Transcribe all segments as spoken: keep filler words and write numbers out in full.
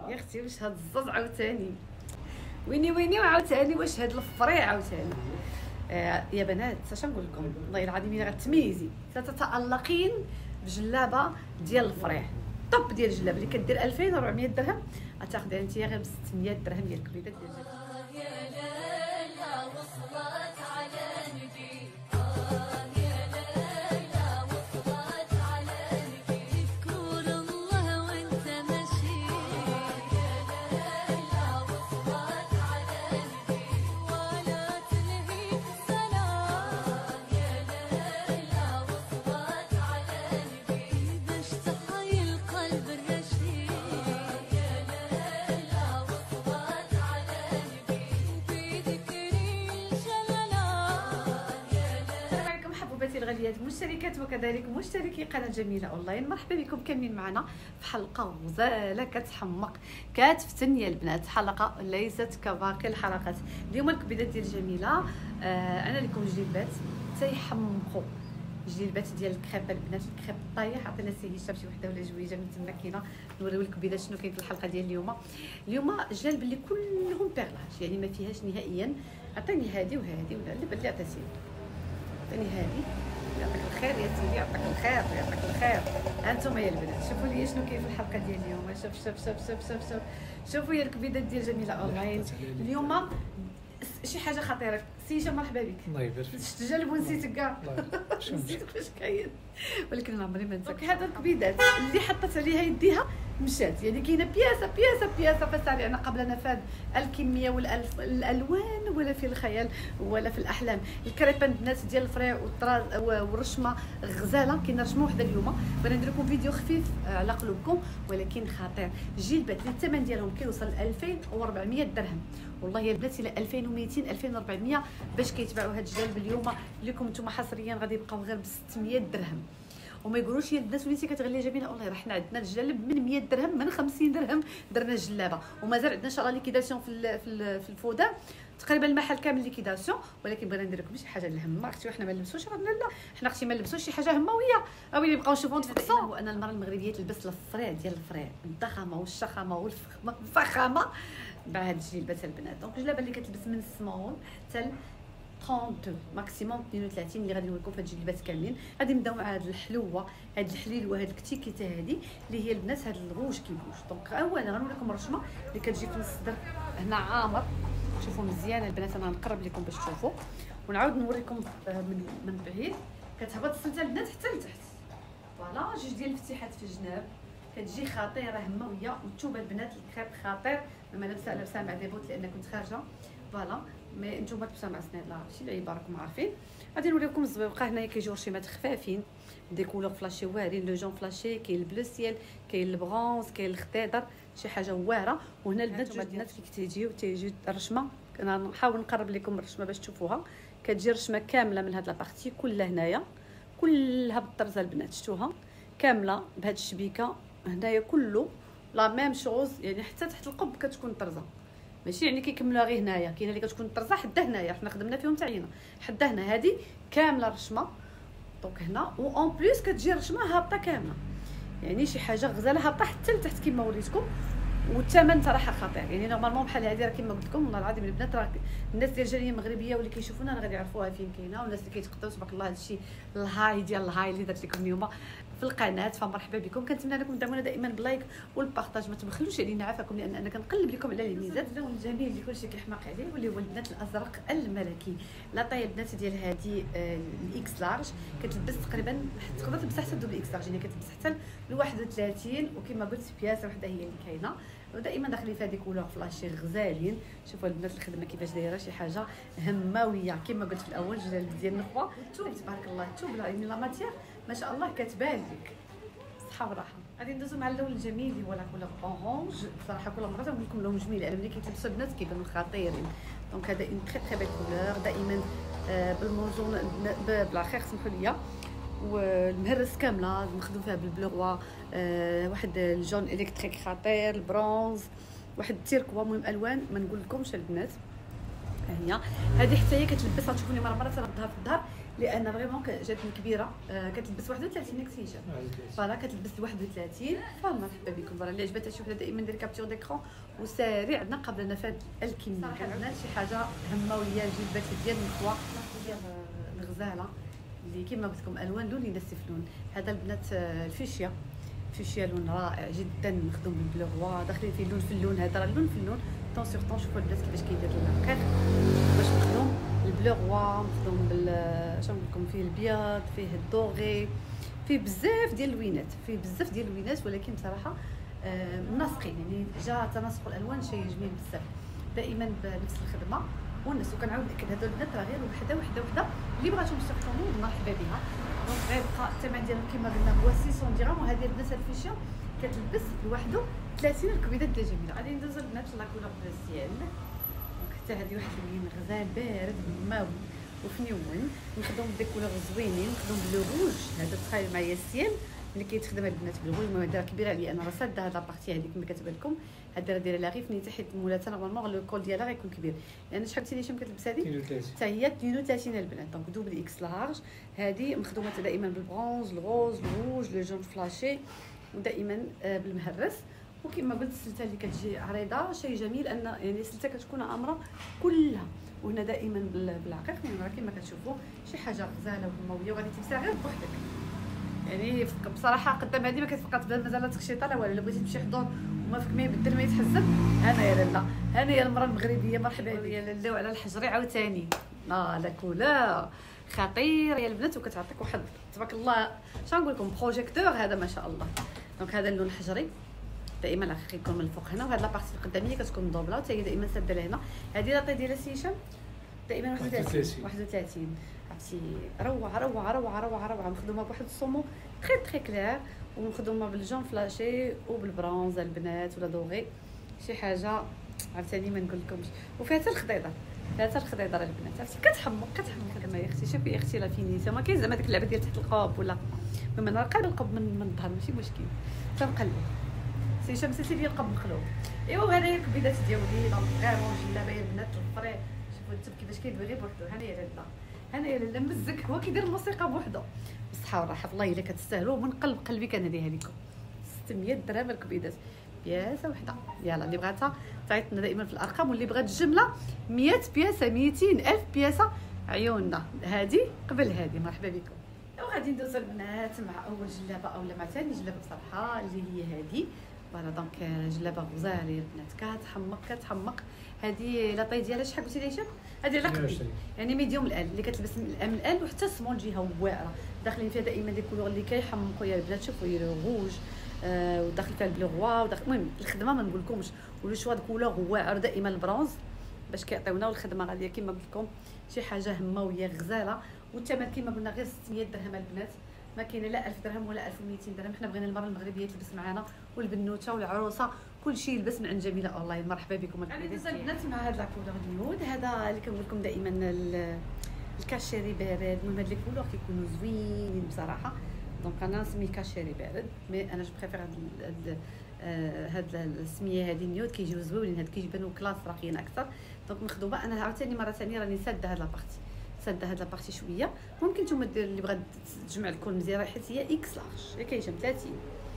يا اختي واش هاد الزز عاوتاني ويني ويني وعاوتاني واش هاد الفريع عاوتاني. آه يا بنات اش نقول لكم، والله العظيم الا غتميزي ستتالقين بجلابه ديال الفريع طب ديال الجلابه اللي كدير ألفين وأربعمية درهم غتاخديها انت غير ب ستمية درهم ديال الكبيده ديال الجلابه. الغاليات مشتركات وكذلك مشتركي قناه جميله اونلاين، مرحبا بكم كاملين معنا في حلقه غزاله كتحمق كتفتن يا البنات. حلقه ليست كباقي الحلقات. اليوم الكبيدات ديال جميله آه انا لكم جليبات تيحمقوا، جليبات ديال الكريب البنات، الكريب طايح. عطينا سي هشام شي وحده ولا جويجه من تما كاينه نوريو الكبيدات شنو كاين في الحلقه ديال اليوم. اليوم جلال اللي كلهم بيرلاج يعني ما فيهاش نهائيا. عطيني هذه وهذه ولا اللي باللي عطيتيني عطيني هذه يعطيك الخير يا سيدي، يعطيك الخير يعطيك الخير. هانتوما يا البنات شوفوا لي شنو كاين في الحلقه ديال اليوم. شوف شوف شوف شوف شوف شوف شوفوا يا الكبيدات ديال جميله اونلاين اليوم شي حاجه خطيره. سي هشام مرحبا بك. الله يبارك فيك. شفت جلب ونسيتك كاع نسيت فاش كاين، ولكن انا عمري ما نساك. هذا الكبيدات اللي حطت عليها يديها مشات، يعني كاينه بياسه بياسه بياسه فسالي. انا قبل نفاذ الكميه والالوان ولا في الخيال ولا في الاحلام. الكريبان بنات ديال الفريع والرشمه غزاله. كاين رشمه وحده اليوم بغينا ندير لكم فيديو خفيف على قلوبكم ولكن خطير. جلبات اللي الثمن ديالهم كيوصل ل ألفين وأربعمية درهم، والله يا البنات الى ألفين ومئتين ألفين وأربعمية باش كيتباعوا هاد الجلب اليوم لكم نتوما حصريا غادي يبقاو غير ب ستمية درهم. وما يقولوش يا الناس وليتي كتغلي جميله، والله راه حنا عندنا الجلب من مية درهم، من خمسين درهم درنا الجلابه، ومازال عندنا ان شاء الله ليكيداسيون في في الفوده تقريبا المحل كامل ليكيداسيون. ولكن بغينا ندير لكم شي حاجه الهمه اختي، وحنا ما نلبسوش راه لا حنا اختي ما نلبسوش شي حاجه همويه او اللي بقاو نشوفوا نتفقصوا. وانا المراه المغربيه تلبس الفريع ديال الفريع الضخامه والشخامه والفخامه الفخامه مع هاد الجلبات البنات. دونك الجلابه اللي كتلبس من السمول حتى ثلاثين وثلاثين ماكسيموم اثنين وثلاثين اللي غادي نوريكم في هاد الجلبات كاملين. غادي نبداو مع هاد الحلوه هاد الحليلوه هاد الكتيكيته هادي اللي هي البنات هاد الروج كيبوش. دونك اولا غنوريكم الرشمه اللي كتجي في الصدر هنا عامر، شوفوا مزيان البنات. انا غنقرب لكم باش تشوفوا ونعاود نوريكم من من بعيد. كتهبط السلسله البنات حتى لتحت، فوالا جوج ديال الفتيحات في الجناب كتجي خطيره همويه. والثوبه البنات الكريب خطير. انا لابسه لابسه مع دي بوت لان كنت خارجه، فوالا مي نتوما تلبسوها مع سنيد لا شي العيبه راكم عارفين. غادي نوريكم الزويقه. هنايا كيجيو رشيمات خفافين دي كولور فلاشي واعرين، لو جون فلاشي، كاين البلو سيال، كاين البرونز، كاين الخضيضر، شي حاجه واعره. وهنا البنات جوج البنات كي تيجيو تيجي الرشمه. انا نحاول نقرب لكم الرشمه باش تشوفوها. كتجي رشمه كامله من هاد لابارتي كلها هنايا كلها بالطرزه البنات، شفتوها كامله بهاد الشبيكه هنايا كله لا ميم شوز، يعني حتى تحت القب كتكون طرزه، ماشي يعني كيكملوها غير هنايا. كاينه اللي كتكون طرزه حدا هنايا حنا خدمنا فيهم تاع عينا حدا هنا. هذه كامله رشمه دونك هنا، و اون بليس كتجي رشمه هابطه كامله، يعني شي حاجه غزاله هابطه حتى لتحت كما وريتكم. والثمن صراحه خطير، يعني نورمالمون بحال هذه راه كما قلت لكم والله العظيم البنات راه الناس ديال الجاليه المغربيه واللي كيشوفونا راه غادي يعرفوها فين كاينه، والناس اللي كيتقداو تبارك الله هذا الشيء الهاي ديال الهاي اللي درت لكم اليوم في القناه. فمرحبا بكم. كنتمنى لكم تدعمونا دائما باللايك والبارطاج، ما تبخلوش علينا عافاكم لان انا كنقلب لكم على الميزات. اللون الجميل اللي كلشي كيحماق عليه واللي هو البنات الازرق الملكي. لا طاي البنات ديال هذه الاكس لارج كتلبس تقريبا تقدر تلبسها حتى دوبل اكس لارج، يعني كتلبس حتى ل واحد وثلاثين. وكما قلت بياسه وحده هي اللي كاينه، ودائما داخلين في هذه كولور فلاشي غزالين. شوفوا البنات الخدمه كيفاش دايره، شي حاجه هماويه كما قلت في الاول. جلال ديال النخوه الثوب تبارك الله، الثوب يعني لا ماتيير ما شاء الله كتبان لك صحه وراحه. غادي ندوزو مع اللون الجميل اللي هو لا كولور اورانج. صراحه كل مره تنقول لكم لون جميل لان ملي كيتلبسوا البنات كيبانوا خطيرين. دونك هذا اون تري تري بيل كولور دائما آه بالموزون بالاخير سمحوا لي. والمهرس كامله مخدوم فيها بالبلو آه واحد الجون الكتريك خطير، البرونز، واحد التيركوا. المهم الوان ما نقول لكمش البنات. هي هذه حتى هي كتلبسها تشوفوني مره مره تنردها في الظهر لان فريمون جاتني كبيره. آه كتلبس واحد وثلاثين اكسيجن فوالا كتلبس واحد وثلاثين. فمرحبا بكم. برا اللي عجبتها شي وحده دائما دير كابتور ديكرون وسارع عندنا قبل نفاذ الكميه. عندنا شي حاجه همويه جلبات ديال المخوه ديال الغزاله اللي كما قلت لكم الوان لون ينسف لون. هذا البنات الفيشيا فيشيا لون رائع جدا مخدوم بالبلو داخلين فيه اللون في اللون. هذا راه اللون في اللون طون سور طون. شوفوا البنات كيفاش كيدير الرقيق باش مخدوم البلو مخدوم بال شنو نقول لكم فيه الابيض فيه الدوغي فيه بزاف ديال اللوينات فيه بزاف ديال اللوينات ولكن بصراحه آه منسقين يعني جا تناسق الالوان شيء جميل بزاف دائما بنفس الخدمه والناس. وكنعاود ناكد هذو البنات راه غير وحده وحده وحده اللي بغاتهم يستخدموا مرحبا بها. دونك غيبقى الثمن ديالهم كما قلنا هو ستمية درهم. وهذه البنات الفيشيا كتلبس لوحده ثلاثين الكبيدات ديال جميله. غادي ندوزو البنات لا كولور ديال حتى هذه واحد اللون غزال بارد ماوي وفنيون نخدم بدي كولور زوينين نخدم بلو روج. هذا تخيل معايا السيال اللي كيتخدم البنات بالغوي. المهم هذا كبيره عليا انا راه ساده هاد لابارتي هذيك كما كتبان لكم. هاد راه دايره لها غير فنيته حيت مولاتها نورمالمون لو كول ديالها غيكون كبير لان شحال قلتي لي شحال كتلبس هذه حتى هي اثنين وثلاثين البنات. دونك دوبل اكس لارج. هذه مخدومه دائما بالبرونز الغوز الروج لو جون فلاشي ودائما بالمهرس. وكما قلت السلته اللي كتجي عريضه شيء جميل ان يعني السلته كتكون عامره كلها. وهنا دائما بالعقيق يعني كما كتشوفوا شي حاجه غزاله وهمويه وغادي تلبسها غير بوحدك. يعني بصراحه قدام هذه ما كتبقى تبان مازال تخشيطه لا والو. الا بغيتي تمشي حضور وما فيك ما يبدل ما يتحزب هنا يا لاله هنا يا المراه المغربيه مرحبا يا لاله. وعلى الحجري عاوتاني اه لا كولور خطير يا البنات وكتعطيك واحد تبارك الله شنو نقول لكم بروجيكتور هذا ما شاء الله. دونك هذا اللون الحجري دائما العقيق كيكون من الفوق هنا. وهاد لابارتي القداميه كتكون مدوبله وحتى هي دائما ساده لهنا. هذه لاطي ديال السيشم دائما واحد وثلاثين واحد وثلاثين. عرفتي روعه روعه روعه روعه روعه مخدومه بواحد الصومو تري تري كلير ومخدومه بالجون فلاشي وبالبرونز البنات ولا دوغي شي حاجه عرفتني ما نقول لكمش. وفيها حتى الخضيضه فيها حتى الخضيضه البنات عرفتي كتحمق كتحمق كما يا اختي. شوفي يا اختي لا فينيسيون ما كاين زعما ديك اللعبه ديال تحت القب ولا المهم انا قلب القب من من الظهر ماشي مشكل تنقلب سي شمس سي ديال القب مقلوب. ايوا هذا هي الكبيدات ديالي دونك غيرون جلابه يا البنات الفري. شوفوا التب كيفاش كيدوي غير بوحدو. هنا يا لاله هنا يا لاله مزك هو كيدير الموسيقى بوحدو بالصحه والراحه والله الا كتستاهلوا من قلب قلبي كنديها لكم. ستمية درهم الكبيدات بياسه وحده. يلا اللي بغاتها تعيطنا دائما في الارقام واللي بغات الجمله مية بياسه ميتين الف بياسه عيوننا هذه قبل هذه. مرحبا بكم. وغادي ندوزو البنات مع اول جلابه اولا مع ثاني جلابه بصراحه اللي هي هذه فوالا. دونك جلابه غزاله يا البنات كتحمق كتحمق. هذه لاطاي ديالها شحال قلتي لي هشام؟ هذه على قدي يعني ميديوم الان اللي كتلبس من الام الان وحتى سمول جهه واعره. داخلين فيها دائما دي كولور اللي كيحمقوا يا البنات. شوفوا هي روج آه وداخل فيها البلو غوا وداخل المهم الخدمه ما نقولكمش ولو شوا د كولور واعر دائما البرونز باش كيعطيونا. والخدمه غاديه كما قلت لكم شي حاجه همويه غزاله. والثمن كما قلنا غير ستمية درهم البنات ما كاينه لا ألف درهم ولا ألف ومئتين درهم. حنا بغينا المراه المغربيه تلبس معنا والبنوته والعروسه كل شيء يلبس من عند جميله اونلاين. مرحبا بكم البنات مع هاد لاكولور نيود. هذا اللي كنقول لكم دائما الكاشيري بارد. المهم هاد لي كولور كيكونوا زوينين بصراحه. دونك انا نسميه كاشيري بارد مي انا جو بريفير هاد هاد السميه هذه نيود كيجيو زوينين. هاد كيجبنوا كلاس راقيين اكثر. دونك مخدومه انا عاوتاني مره ثانيه راني ساده هاد لابارتي ساده هاد لابارتي شويه. ممكن نتوما دير اللي بغات تجمع الكل مزيان حيت هي اكس لارج كاينه ثلاثين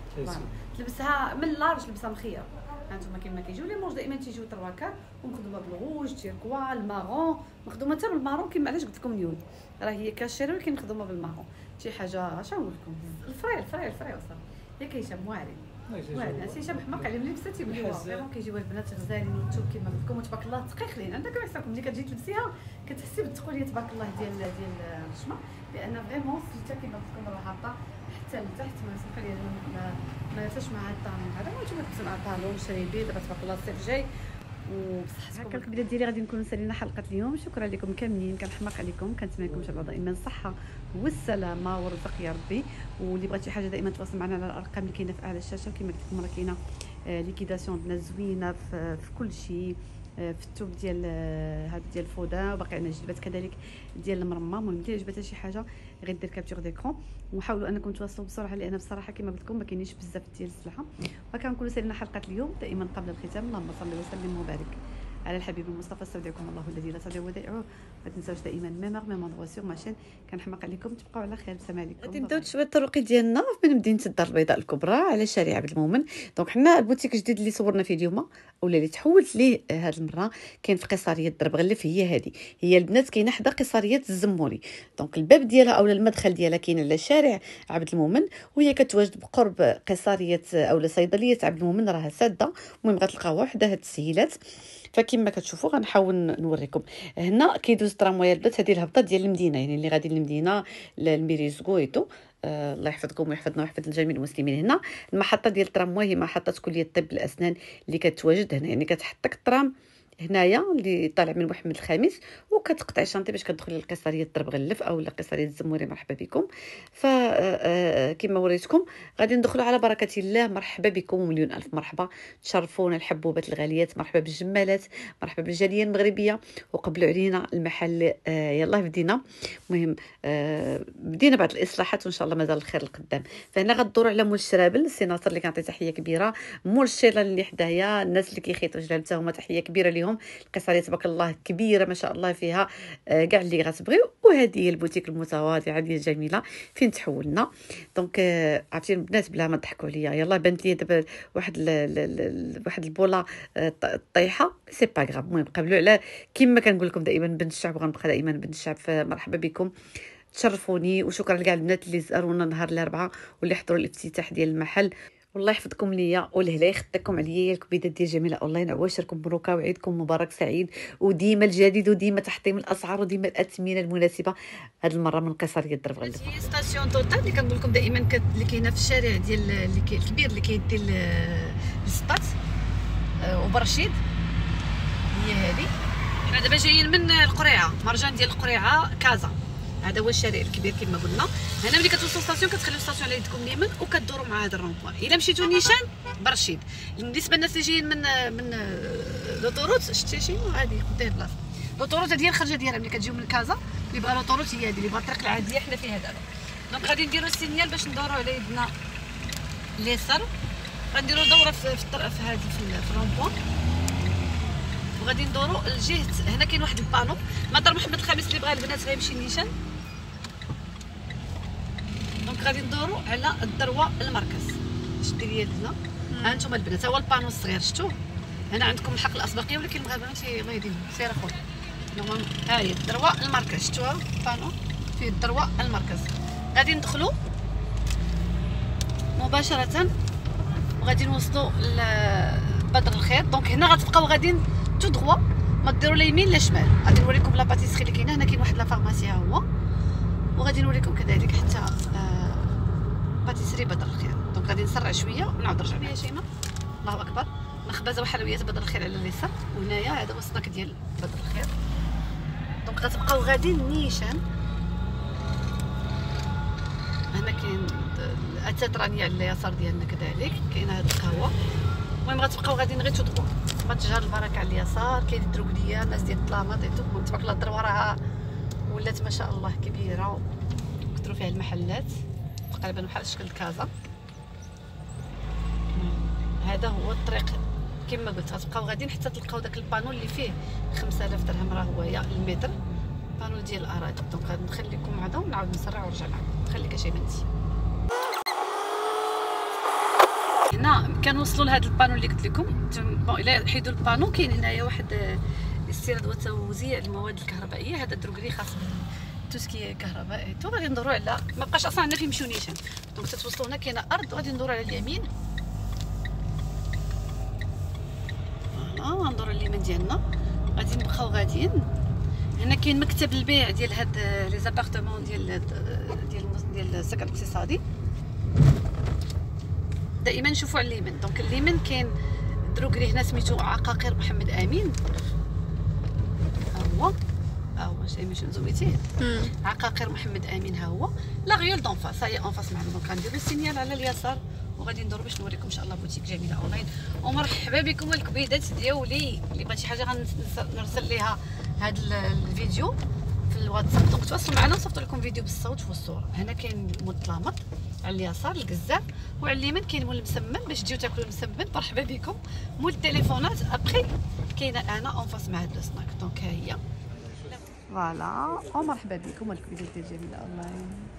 تلبسها من لارج تلبسها مخيره. هانتوما كيما كيجيو لي مونج دائما تيجيو ترواكا ومخدومه بالروج تيركوا المارون مخدومه حتى بالمارون كيما علاش قلت لكم نيود راه هي كاشيري ولكن مخدومه بالمارون شي حاجه اش نقول لكم الفري الفري الفري وصل ياك هشام واعرين واعرين سي هشام حماق عليهم اللي لبستي بالحوا كيجيو البنات غزالين وتشوف كيما قلت لكم تبارك الله دقيقين. عندك كيحسكم ملي كتجي تلبسيها كتحسي بالثقوليه تبارك الله ديال ديال الشمع لان فريمون السلته كيما قلت لكم راه هابطه حتى لتحت. ما سمح لي ما ما نساش مع هاد الطالون هذا ما نتوما تلبسوا مع الطالون شريبي دابا تبارك الله الصيف جاي وبصحتكم. هكا الكبيدات ديالي غادي نكونوا سالينا حلقه اليوم. شكرا لكم كاملين كنحماق عليكم كنتمنى لكم شباب دائما الصحه والسلامه والرزق يا ربي. واللي بغات شي حاجه دائما تواصل معنا على الارقام اللي كاينه في اعلى الشاشه. كما قلت لكم راه كاينه ليكيداسيون بنات زوينه في, في كل شيء في الثوب ديال هذا ديال الفودا وباقي عندنا جلبات كذلك ديال المرمى. المهم اللي عجبتها شي حاجه غير دير كابتور ديكرون وحاولوا انكم تواصلوا بسرعه لان بصراحه كما قلت لكم ما كاينينش بزاف ديال السلعه. وكنكونوا سالينا حلقه اليوم دائما قبل الختام. اللهم صل وسلم وبارك على الحبيب المصطفى. استودعكم الله الذي لا تضيع ودائعه. ما تنساوش دائما ميمور ميمون سور ماشين. كنحماق عليكم، تبقاو على خير. السلام عليكم. غادي نبداو شويه الطرقي ديالنا من مدينه الدار البيضاء الكبرى على شارع عبد المؤمن. دونك حنا البوتيك جديد اللي صورنا فيه اليوم ولا اللي تحولت ليه هذه المره كاين في قصريه درب غلف. هي هذه هي البنات كاينه حدا قصريه الزموري. دونك الباب ديالها اولا المدخل ديالها كاين على شارع عبد المؤمن، وهي كتواجد بقرب قصريه اولا صيدليه عبد المؤمن، راها ساده. المهم غتلقاوها وحده هاد السهيلات. فكما كتشوفوا غنحاول نوريكم. هنا كيدوز الترامواي البنات، هذه الهبطه ديال المدينه، يعني اللي غادي للمدينه للميريزكو ايتو. آه الله يحفظكم ويحفظنا ويحفظ الجميع المسلمين. هنا المحطه ديال الترامواي هي محطه كليه الطب الاسنان اللي كتواجد هنا، يعني كتحطك الترام هنايا اللي طالع من محمد الخامس وكتقطعي شانطي باش كتدخلي لقصريه درب غلف او لقصريه الزموري. مرحبا بكم. ف كما وريتكم غادي ندخلوا على بركه الله. مرحبا بكم ومليون الف مرحبا. تشرفونا الحبوبات الغاليات. مرحبا بالجمالات، مرحبا بالجاليه المغربيه، وقبلوا علينا المحل. آه يلاه بدينا. المهم آه بدينا بعض الاصلاحات وان شاء الله مازال الخير القدام. فهنا غدوروا على مول الشرابل السي ناصر اللي كنعطي تحيه كبيره. مول الشيلان اللي حدايا، الناس اللي كيخيطوا جلال حتى هما تحيه كبيره ليهم. القصريه تبارك الله كبيره ما شاء الله، فيها كاع اللي غتبغيو. وهذه هي البوتيك المتواضعه ديال الجميله فين تحولنا. دونك عرفتي البنات بلا ما تضحكوا عليا، يلاه بانت لي دابا واحد ال ال واحد البوله طايحه سي با غراب. المهم قبلوا على كما كنقول لكم دائما بنت الشعب، وغنبقى دائما بنت الشعب. فمرحبا بكم، تشرفوني. وشكرا لكاع البنات اللي زارونا نهار الاربعاء واللي حضروا الافتتاح ديال المحل. والله يحفظكم ليا والهلا يخطيكم عليا. الكبيدات ديال جميله اونلاين، عواشركم مبروكه وعيدكم مبارك سعيد، وديما الجديد وديما تحطيم الاسعار وديما الاثمنه المناسبه. هذه المره من قصريه درب غلف. هي ستاسيون توتال اللي كنقول لكم دائما اللي كاينه في الشارع ديال اللي كاين الكبير اللي كيدي للسطات وبرشيد. هي هذه. حنا دابا جايين من القريعه، مرجان ديال القريعه كازا. هذا هو الشارع الكبير كما قلنا. هنا ملي كتوصلوا ستاسيون كتخليو ستاسيون على يدكم اليمين وكدوروا مع هذا الرونبوان. الا مشيتوا نيشان برشيد. بالنسبه للناس اللي جايين من من لوطوروت، شتي شي هذه قدام بلاصه لوطوروت، هذه هي الخرجه ديالها ملي كتجيو من كازا. اللي بغى لوطوروت هي هذه، اللي بغى الطريق العاديه حنا فيها دابا. دونك غادي نديروا السينيال باش ندوروا على يدنا اليسار. غنديروا دوره في في في هذه في الرونبوان، وغادي ندوروا الجهه. هنا كاين واحد البانو مطار محمد الخامس اللي بغى البنات غيمشي نيشان. دونك غادي ندوروا على الذروه المركز. شدي لي يدنا. ها انتم البنات، ها هو البانو الصغير شفتوه. هنا عندكم الحق الاسبقيه، ولكن المغاربه الله يديم سير اخويا. ها هي الذروه المركز، شفتوها البانو في الذروه المركز. غادي ندخلوا مباشره وغادي نوصلوا لبدر الخير. دونك هنا غتبقاو غاديين تو دغوا، ما ديروا لا يمين لا شمال. غادي نوريكم لا باتيسري اللي كاينه. هنا كاين واحد لا فارماسي ها هو، وغادي نوريكم كذلك حتى آه باتيسري بدر الخير. دونك غادي نسرع شويه ونعاود نرجع بها شيماء. الله اكبر. مخبزه وحلويات بدر الخير على اليسار، وهنايا هذا هو السناك ديال بدر الخير. دونك غتبقاو غاديين نيشان. هنا كاين التاترانيه على اليسار ديالنا، كذلك كاينه هذه القهوه. المهم غتبقاو غاديين غير تدخلوا متجر البركه على اليسار. كاين الدروكليه، الناس ديال الطلامات ايتو. تبارك الله الدروه راها ولات ما شاء الله كبيره وكثروا فيها المحلات تقريبا بحال شكل كازا. هذا هو الطريق كما قلت. غتبقاو غاديين حتى تلقاو داك البانو اللي فيه خمسة آلاف درهم، راه هو يا المتر بانو ديال الاراضي. دونك غادي نخليكم معنا ونعاود نسرع ونرجع معكم. خليك شي بنتي. هنا كنوصلوا لهذا البانو اللي قلت لكم. بون الا حيدوا البانو كاين هنايا واحد الاستيراد وتوزيع المواد الكهربائيه. هذا الدروكري خاص توسكي كهرباء. تو غادي ندوروا على ما بقاش اصلا عندنا فين نمشيو نيشان. دونك تتوصلوا هنا كاينه ارض وغادي ندوروا على اليمين. فوالا غندوروا اليمين ديالنا. غادي نبقاو غاديين. هنا كاين مكتب البيع ديال هاد لي زابارتمون ديال ديال ديال السكن الاقتصادي. دائما نشوفوا على اليمين. دونك اليمين كاين دروكري هنا سميتو عقاقير محمد امين. ها هو ها هو شي ماشي نزويتيه. عقاقير محمد امين ها هو. لا غيول دون فاس هي اون فاس معنا. دونك غنديروا السينيال على اليسار وغادي ندوروا باش نوريكم ان شاء الله بوتيك جميله اونلاين. ومرحبا بكم الكبيدات ديالي اللي بغات شي حاجه غنرسل ليها هذا الفيديو في الواتساب. دونك تواصلوا معنا نصيفط لكم فيديو بالصوت والصوره. هنا كاين مطلمط على اليسار الكزار، وعلى اليمين كاين مول المسمن باش تجيو تاكلوا المسمن. مرحبا بكم. مول التليفونات ابخي كاينه انا اون فاس مع هاد السناك. دونك ها هي فوالا. ومرحبا بكم. الكبيده ديال جميله الله